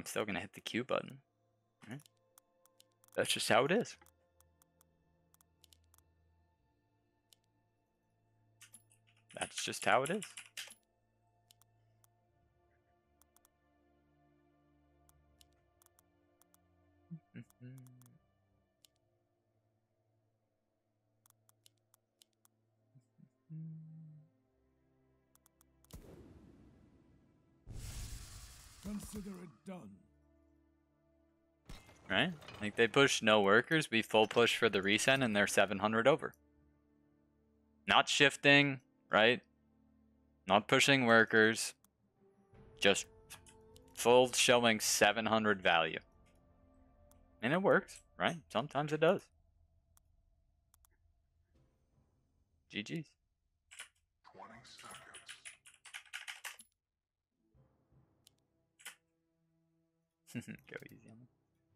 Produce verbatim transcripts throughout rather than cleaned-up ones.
I'm still gonna hit the Q button. Right? That's just how it is. That's just how it is. Consider it done. Right? Like they push no workers, we full push for the resend, and they're seven hundred over. Not shifting, right? Not pushing workers. Just full showing seven hundred value. And it works, right? Sometimes it does. G G's. twenty seconds. Go easy on them.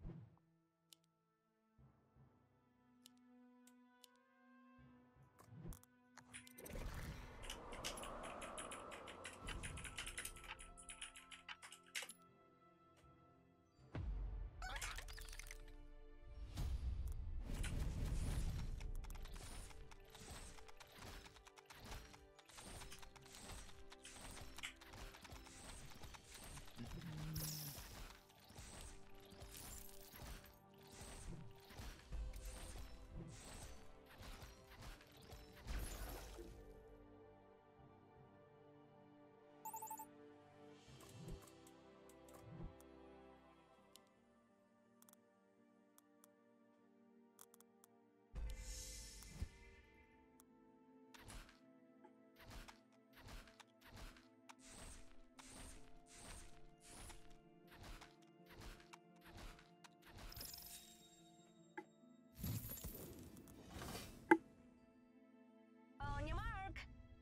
On your mark.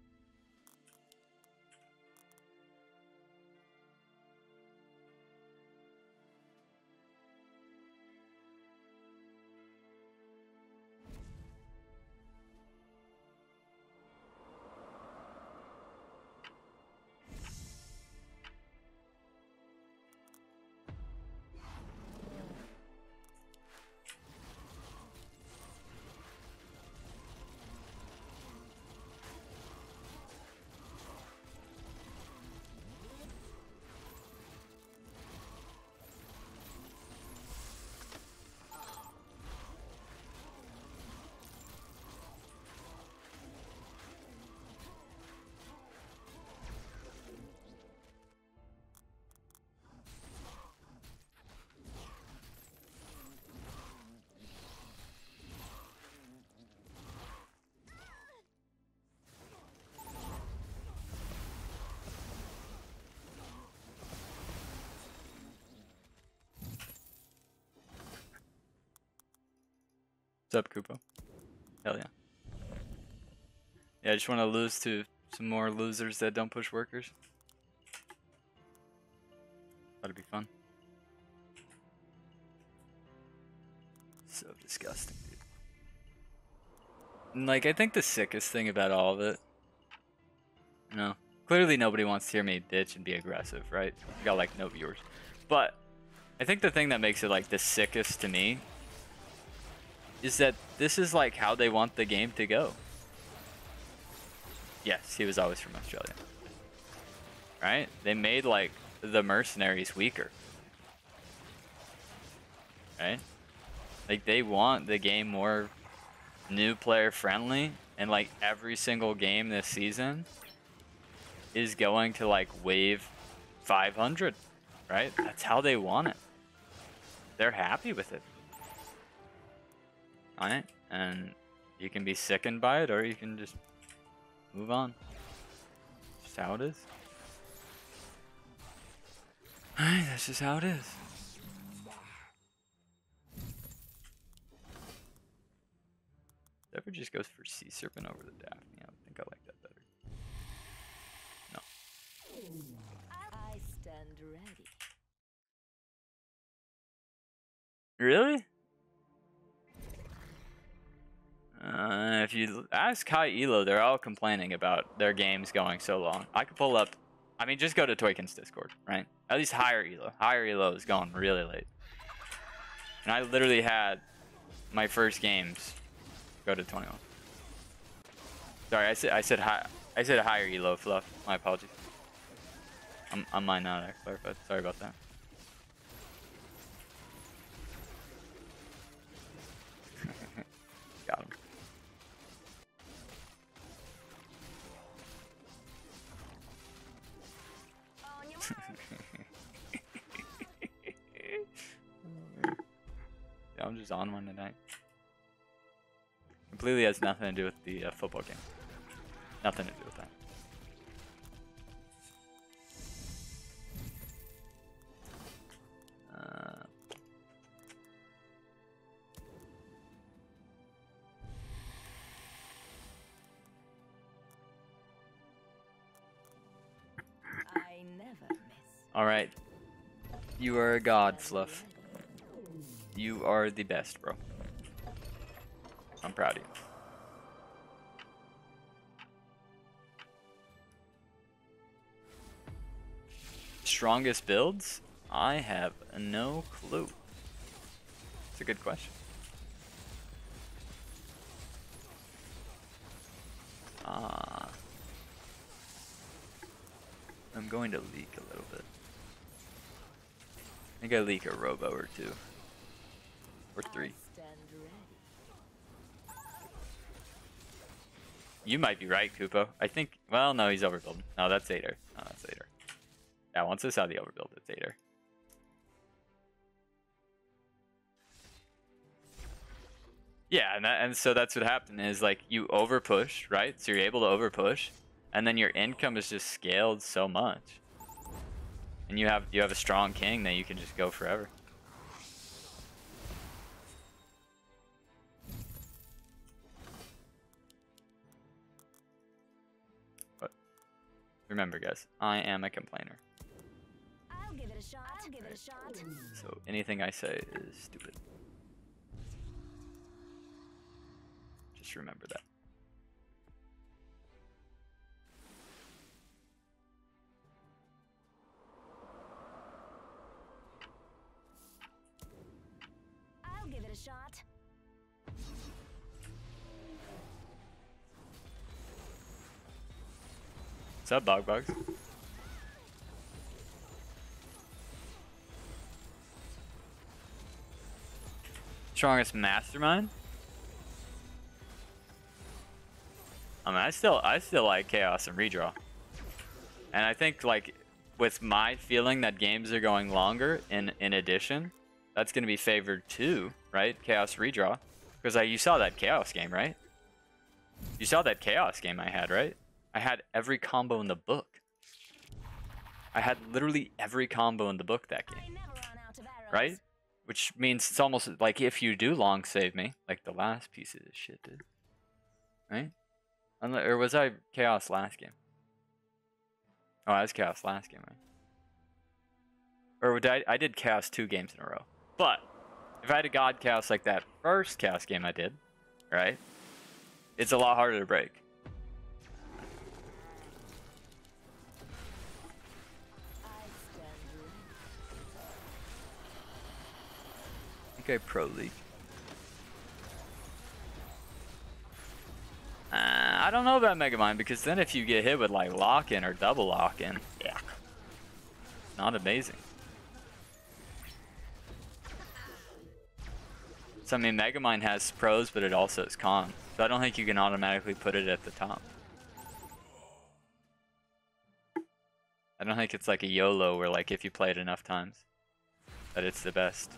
What's up, Kupo? Hell yeah. Yeah, I just want to lose to some more losers that don't push workers. That'd be fun. So disgusting, dude. And like, I think the sickest thing about all of it, you know, clearly nobody wants to hear me bitch and be aggressive, right? We got like no viewers. But I think the thing that makes it like the sickest to me is that this is like how they want the game to go. Yes, he was always from Australia. Right? They made like the mercenaries weaker. Right? Like they want the game more new player friendly, and like every single game this season is going to like wave five hundred, right? That's how they want it. They're happy with it. Alright? And you can be sickened by it, or you can just move on. That's just how it is. Alright, that's just how it is. Zephyr just goes for Sea Serpent over the Daphne. I think I like that better. No. I stand ready. Really? Uh, if you ask high elo, they're all complaining about their games going so long. I could pull up I mean, just go to Toykin's Discord, right? At least higher elo. Higher elo is going really late. And I literally had my first games go to twenty-one. Sorry, I said I said high. I said higher elo, Fluff. My apologies. I'm I might not have clarified. Sorry about that. Got him. On your mark. Yeah, I'm just on one tonight. Completely has nothing to do with the uh, football game. Nothing to do with that. Uh, I never miss. all right. You are a god, Fluff. You are the best, bro. I'm proud of you. Strongest builds? I have no clue. It's a good question. Ah. I'm going to leak a little bit. I think I leak a robo or two. Or three. I stand ready. You might be right, Kupo. I think, well, no, he's overbuilding. No, that's Ader. No, that's Ader. Yeah, once I saw the overbuild, it's Ader. Yeah, and, that, and so that's what happened is like you overpush, right? So you're able to overpush, and then your income is just scaled so much. And you have you have a strong king that you can just go forever. But remember, guys, I am a complainer. I'll give it a shot. I'll give it a shot. So anything I say is stupid. Just remember that. I'll give it a shot. What's up, Bog Bugs? Strongest mastermind? I mean, I still, I still like Chaos and Redraw. And I think, like, with my feeling that games are going longer, in in addition, that's going to be favored too, right? Chaos Redraw. Because I, you saw that Chaos game, right? You saw that Chaos game I had, right? I had every combo in the book. I had literally every combo in the book that game. I never run out of arrows. Right? Which means it's almost like if you do long save me, like the last piece of this shit did. Right? Unle or was I Chaos last game? Oh, I was Chaos last game, right? Or did I, I did Chaos two games in a row. But, if I had a God Chaos like that first Chaos game I did, right? It's a lot harder to break. I stand ready. I think I Pro League. Uh, I don't know about Megamind because then if you get hit with like lock-in or double lock-in, yeah, not amazing. So I mean, Megamind has pros, but it also has cons. So I don't think you can automatically put it at the top. I don't think it's like a YOLO where like if you play it enough times, that it's the best.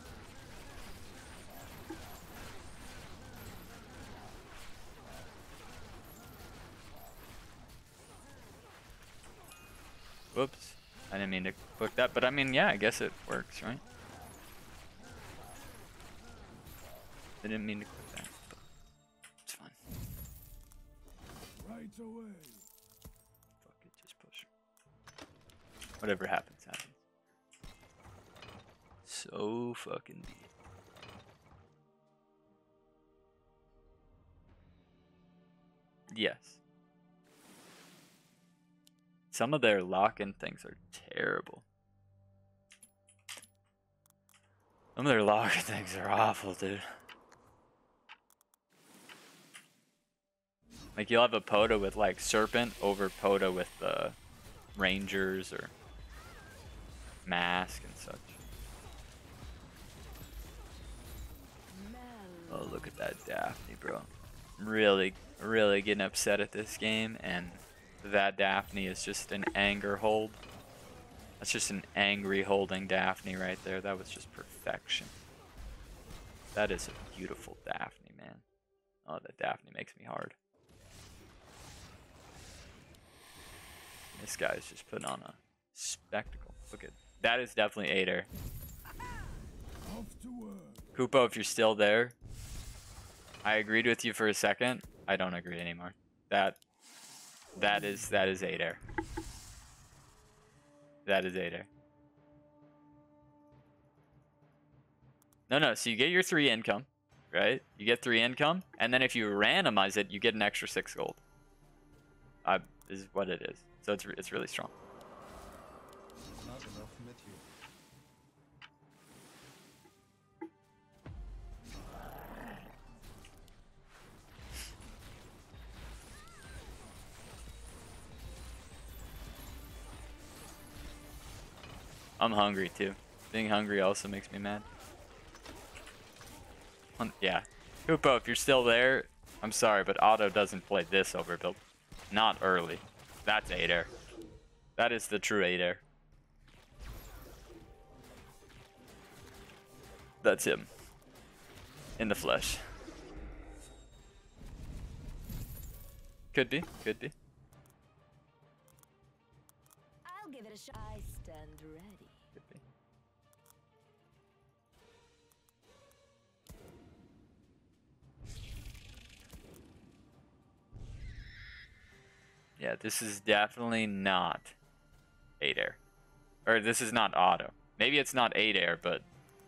Whoops. I didn't mean to click that, but I mean, yeah, I guess it works, right? I didn't mean to click that, but it's fine. Right away. Fuck it, just push. Whatever happens, happens. So fucking deep. Yes. some of their lock-in things are terrible. Some of their lock-in things are awful, dude. Like, you'll have a Poda with, like, Serpent over Poda with, uh, Rangers or Mask and such. Oh, look at that Daphne, bro. I'm really, really getting upset at this game, and that Daphne is just an anger hold. That's just an angry holding Daphne right there. That was just perfection. That is a beautiful Daphne, man. Oh, that Daphne makes me hard. This guy is just putting on a spectacle. Look at that. Is definitely Ader. Off to work. Kupo, if you're still there, I agreed with you for a second. I don't agree anymore. That that is that is Ader. That is Ader. No, no. So you get your three income, right? You get three income, and then if you randomize it, you get an extra six gold. I is what it is. So it's it's really strong. Not enough material. I'm hungry too. Being hungry also makes me mad. Um, yeah. Kupo, if you're still there, I'm sorry, but Auto doesn't play this overbuild. Not early. That's Ader. That is the true Ader. That's him. In the flesh. Could be, could be. I'll give it a shot. I stand ready. Could be. Yeah, this is definitely not Ader. Or this is not Auto. Maybe it's not Ader, but...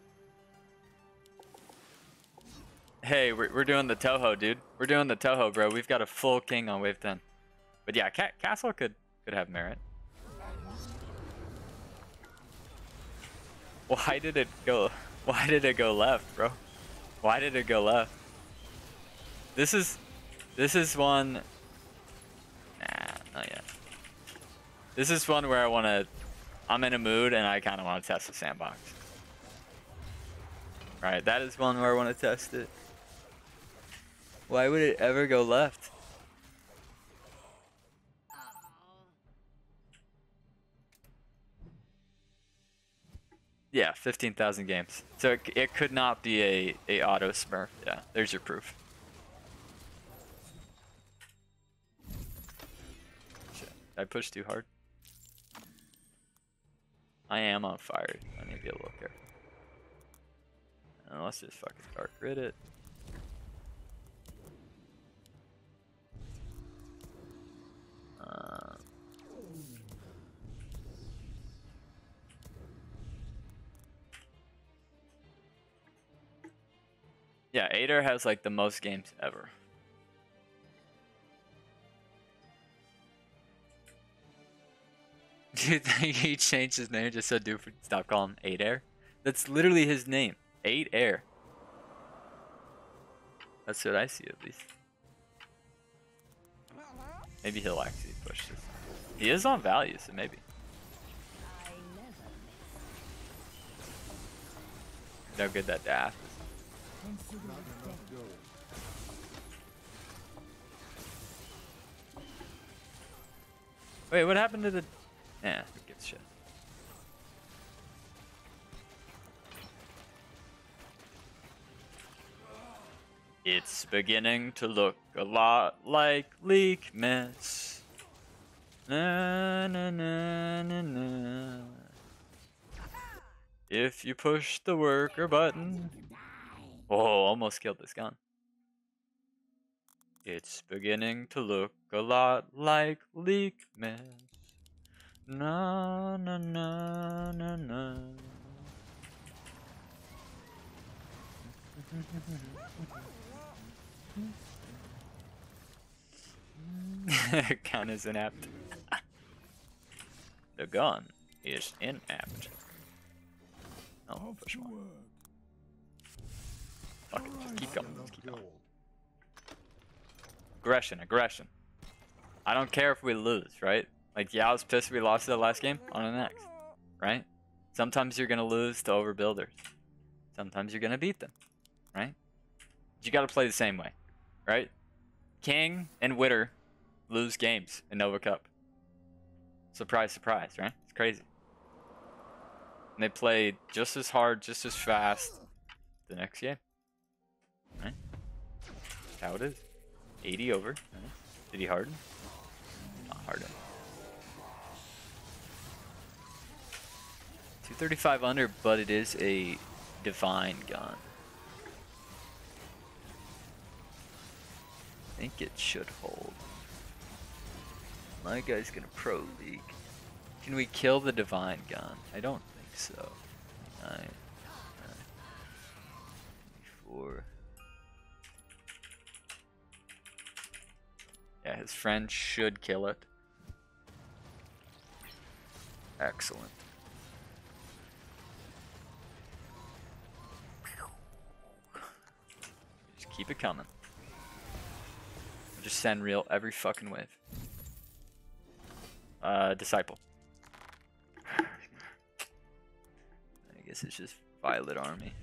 Hey, we're, we're doing the Toho, dude. We're doing the Toho, bro. We've got a full king on wave ten. But yeah, Ca Castle could, could have merit. Why did it go... Why did it go left, bro? Why did it go left? This is... This is one... Nah, not yet. This is one where I want to... I'm in a mood and I kind of want to test the sandbox. Right, that is one where I want to test it. Why would it ever go left? Yeah, fifteen thousand games. So it, it could not be a, a auto smurf. Yeah, there's your proof. Shit, I pushed too hard. I am on fire. I need to be a little careful. Uh, let's just fucking dark grid it. Uh, yeah, Ader has like the most games ever. Do you think he changed his name just so dude would stop calling him Ader? That's literally his name. Ader. That's what I see at least. Maybe he'll actually push this. He is on value, so maybe. I never miss. Look how good that dash is. Consider Not it enough done. gold. Wait, what happened to the... Yeah, who gives a shit? It's beginning to look a lot like Leak Mess. Na na na na na. If you push the worker button. Oh, almost killed this gun. It's beginning to look a lot like Leak Mess. Na na na na na. Count as inept. gun is inapt. Oh, Off push to more. work. Fuck it, just keep going. Just keep going. Gold. Aggression, aggression. I don't care if we lose, right? Like, yeah, I was pissed we lost the last game. On the next, right? Sometimes you're gonna lose to overbuilders. Sometimes you're gonna beat them, right? You gotta play the same way, right? King and Witter lose games in Nova Cup. Surprise, surprise, right? It's crazy. And they played just as hard, just as fast the next game, right? That's how it is. eighty over. Right? Did he harden? Not harden. two thirty-five under, but it is a divine gun. I think it should hold. My guy's gonna pro league. Can we kill the divine gun? I don't think so. Nine, nine, four. Yeah, his friend should kill it. Excellent. Just keep it coming. Just send real every fucking wave. Uh, Disciple. I guess it's just Violet Army.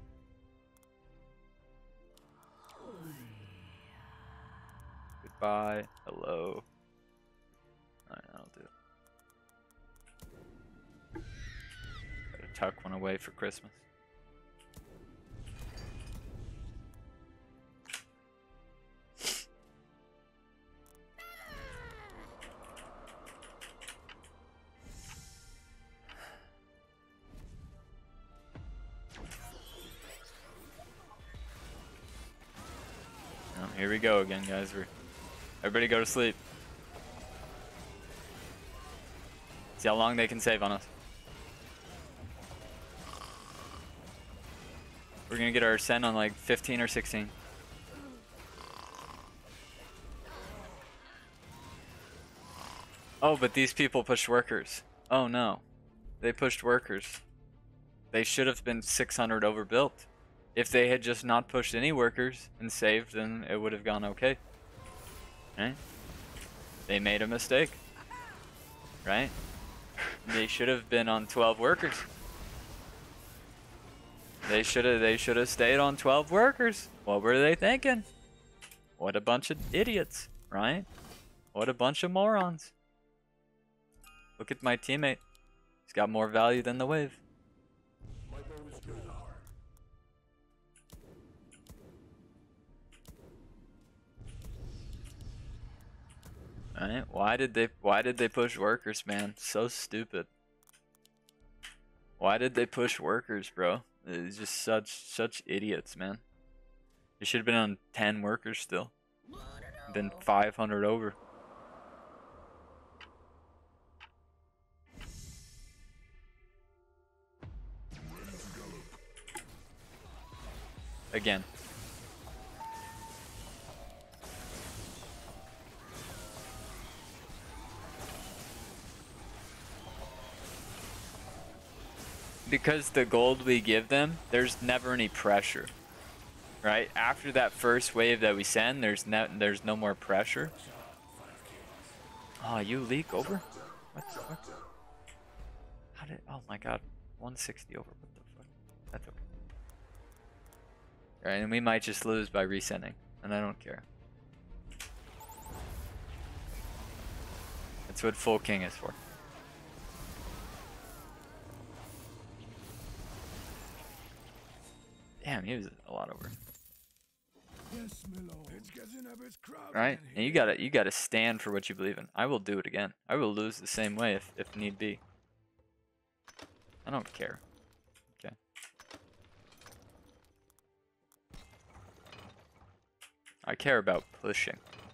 Goodbye. Hello. Alright, I'll do it. Gotta tuck one away for Christmas. Here we go again, guys. We're everybody go to sleep. See how long they can save on us. We're gonna get our ascent on like fifteen or sixteen. Oh, but these people pushed workers. Oh no, they pushed workers. They should have been six hundred overbuilt. If they had just not pushed any workers and saved, then it would have gone okay. Right? They made a mistake. Right? They should have been on twelve workers. They should have they should have stayed on twelve workers. What were they thinking? What a bunch of idiots, right? What a bunch of morons. Look at my teammate. He's got more value than the wave. Alright, why did they why did they push workers, man? So stupid. Why did they push workers, bro? It's just such such idiots, man. You should have been on ten workers still. Been five hundred over. Again. Because the gold we give them, there's never any pressure, right? After that first wave that we send, there's no there's no more pressure. Oh, you leak over? What the fuck? How did? Oh my god, one sixty over. What the fuck? That's okay. All right, and we might just lose by resending, and I don't care. That's what full king is for. Damn, he was a lot over. Yes, my lord. It's getting a bit crowded. Right? in And you here. gotta you gotta stand for what you believe in. I will do it again. I will lose the same way if, if need be. I don't care. Okay. I care about pushing.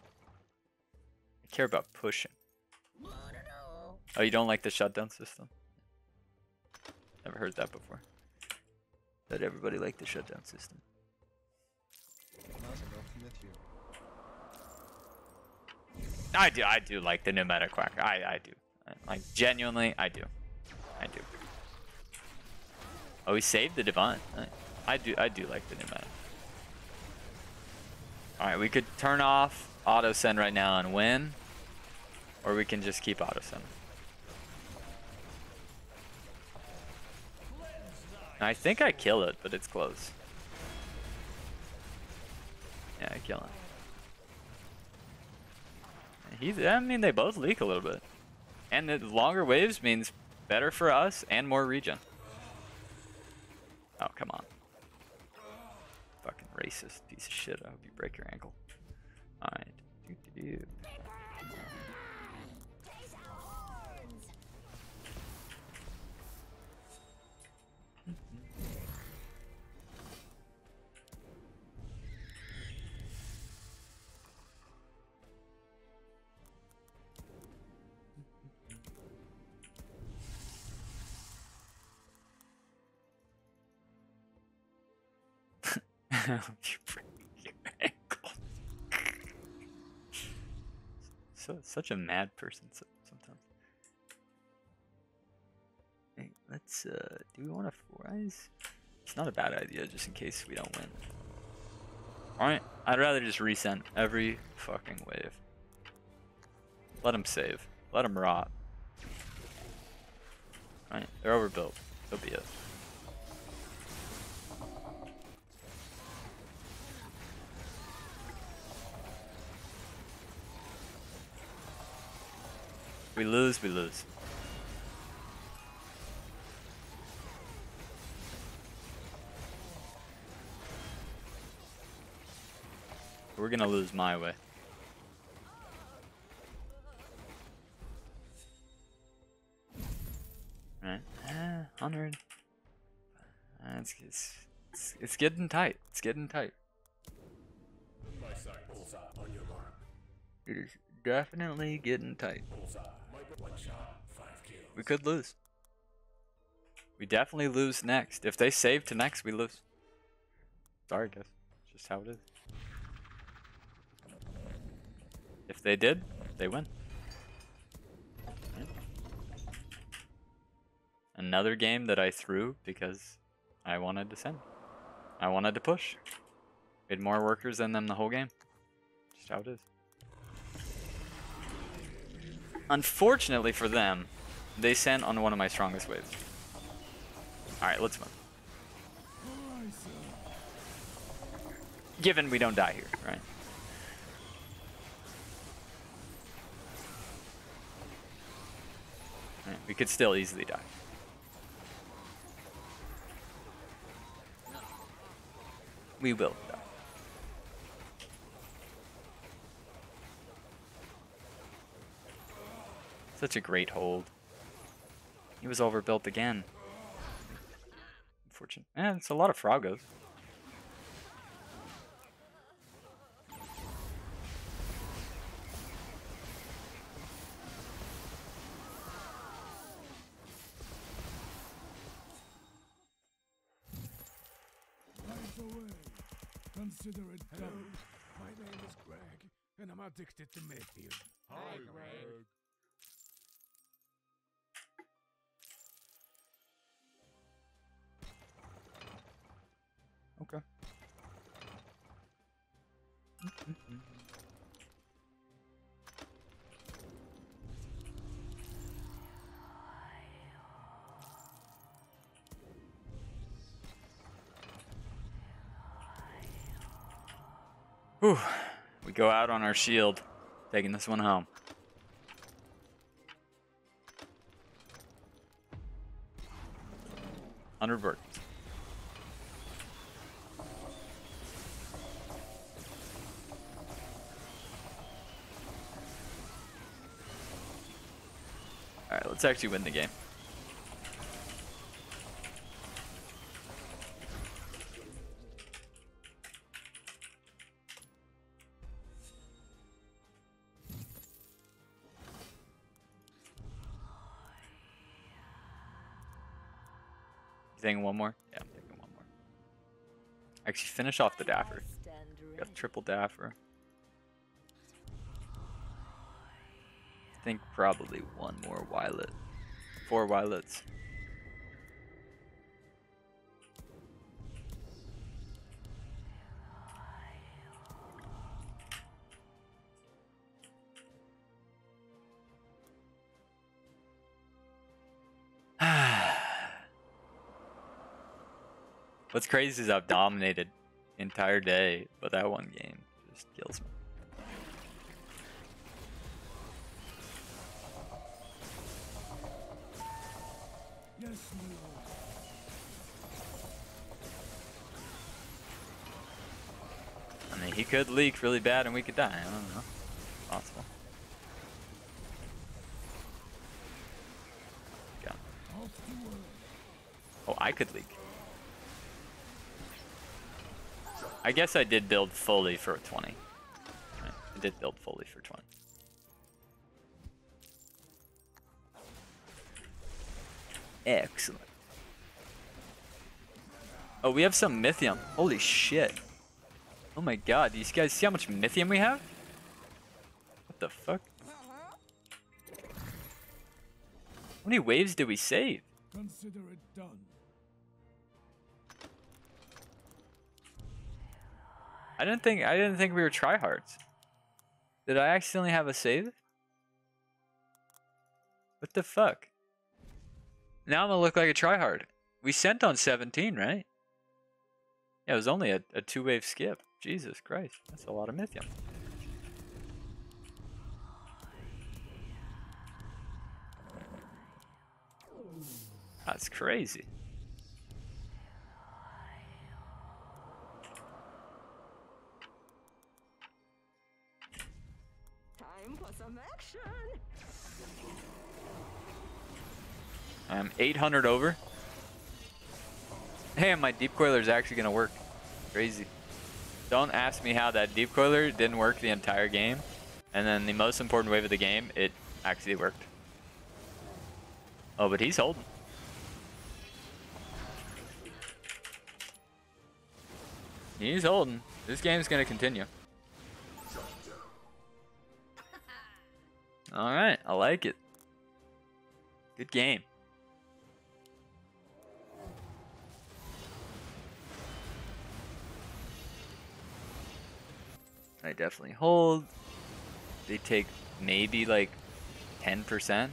I care about pushing. Oh, you don't like the shutdown system? Never heard that before. That everybody liked the shutdown system. Not enough material. I do, I do like the nomadic quack. I, I do. I, Like, genuinely, I do. I do. Oh, he saved the Divine. I do I do like the new meta. Alright, we could turn off auto send right now and win. Or we can just keep auto send. I think I kill it, but it's close. Yeah, I kill it. He's, I mean, they both leak a little bit. And the longer waves means better for us and more regen. Oh, come on. Fucking racist piece of shit. I hope you break your ankle. Alright. Doo-doo-doo. You break your ankle. So such a mad person so, sometimes. Hey, let's uh do we want to four eyes? It's not a bad idea just in case we don't win. Alright, I'd rather just resend every fucking wave. Let them save. Let them rot. Alright, they're overbuilt. So be it. We lose, we lose. We're gonna lose my way. Right, uh, one hundred. Uh, it's, it's, it's, it's getting tight. It's getting tight. My sight. Bullseye. On your mark. It is definitely getting tight. Bullseye. One shot. Five kills. We could lose. We definitely lose next. If they save to next, we lose. Sorry, guys. It's just how it is. If they did, they win. Right. Another game that I threw because I wanted to send. I wanted to push. We had more workers than them the whole game. Just how it is. Unfortunately for them, they sent on one of my strongest waves. Alright, let's win. Given we don't die here, right? Right, we could still easily die. We will die. Such a great hold. He was overbuilt again. Unfortunate. Eh, it's a lot of Frogos. Life away. Consider it done. My name is Greg, and I'm addicted to Mayfield. Hi, Greg. Okay. Whew. We go out on our shield, taking this one home. Hundred work. Alright, let's actually win the game. You taking one more? Yeah, I'm taking one more. Actually, finish off the Dapper. Got triple Dapper. think probably one more Wylet. Four Wylets. What's crazy is I've dominated the entire day, but that one game just kills me. Yes, my lord. I mean, he could leak really bad and we could die. I don't know. Possible. Yeah. Off to work. Oh, I could leak. I guess I did build fully for twenty. Right. I did build fully for twenty. Excellent. Oh, we have some Mythium. Holy shit. Oh my god, do you guys see how much Mythium we have? What the fuck? How many waves did we save? Consider it done. I didn't think I didn't think we were tryhards. Did I accidentally have a save? What the fuck? Now I'm gonna look like a tryhard. We sent on seventeen, right? Yeah, it was only a, a two-wave skip. Jesus Christ, that's a lot of Mythium. That's crazy. Time for some action. I'm eight hundred over. Hey, my deep coiler is actually gonna work. Crazy. Don't ask me how that deep coiler didn't work the entire game. And then the most important wave of the game, it actually worked. Oh, but he's holding. He's holding. This game's gonna continue. Alright, I like it. Good game. I definitely hold. They take maybe like ten percent.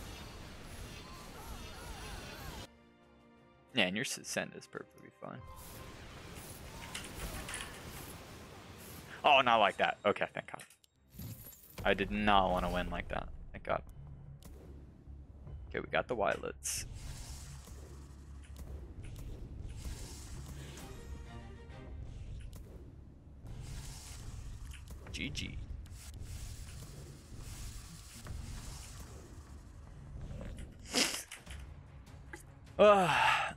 Yeah, and your send is perfectly fine. Oh, not like that. Okay, thank God. I did not want to win like that. Thank God. Okay, we got the Wylets. G G. Ah.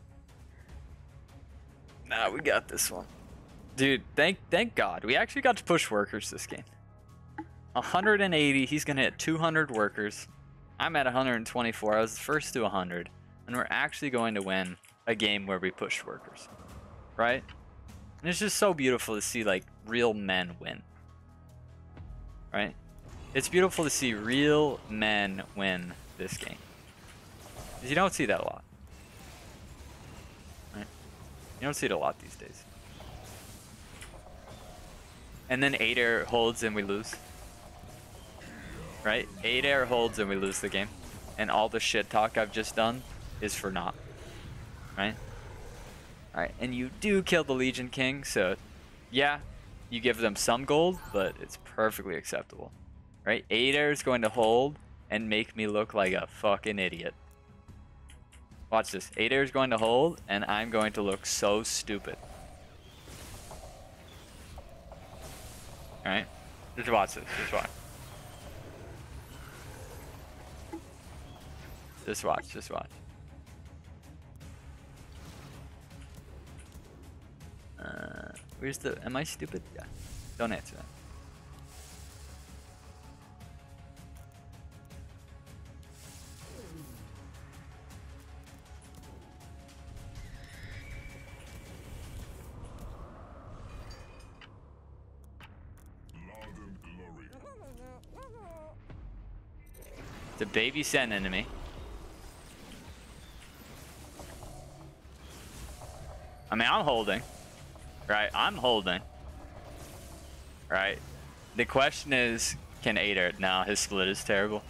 Nah, we got this one. Dude, thank thank God. We actually got to push workers this game. one hundred eighty, he's gonna hit two hundred workers. I'm at one hundred twenty-four, I was the first to one hundred. And we're actually going to win a game where we push workers. Right? And it's just so beautiful to see like real men win. Right? It's beautiful to see real men win this game. Because you don't see that a lot. Right? You don't see it a lot these days. And then eight air holds and we lose. Right? eight air holds and we lose the game. And all the shit talk I've just done is for naught. Right? Alright, and you do kill the Legion King, so yeah, you give them some gold, but it's perfectly acceptable. Right? eight air is going to hold and make me look like a fucking idiot. Watch this. eight air is going to hold, and I'm going to look so stupid. Alright? Just watch this. Just watch. Just watch. Just watch. Uh, where's the... Am I stupid? Yeah. Don't answer that. It's a baby sent enemy. I mean, I'm holding. Right? I'm holding. Right? The question is, can Ader? No, his split is terrible.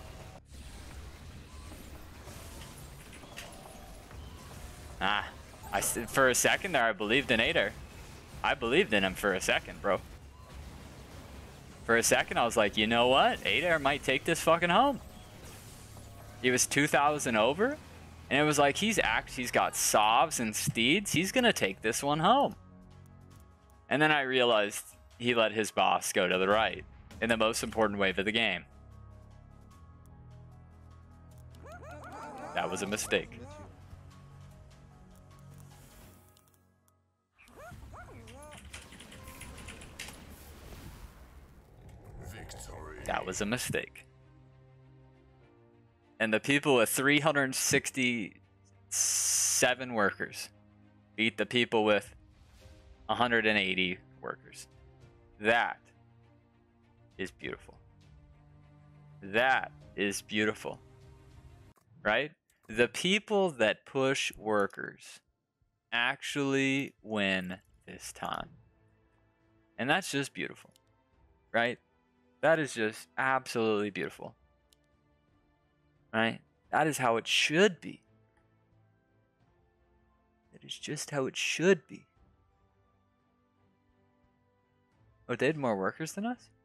Ah. I, for a second there, I believed in Ader. I believed in him for a second, bro. For a second, I was like, you know what? Ader might take this fucking home. He was two thousand over, and it was like, he's act, he's got Sovs and Steeds. He's gonna take this one home. And then I realized he let his boss go to the right in the most important wave of the game. That was a mistake. With you. That was a mistake. And the people with three hundred sixty-seven workers beat the people with one hundred eighty workers. That is beautiful. That is beautiful. Right? The people that push workers actually win this time. And that's just beautiful. Right? That is just absolutely beautiful. Right? That is how it should be. That is just how it should be. Oh, they had more workers than us?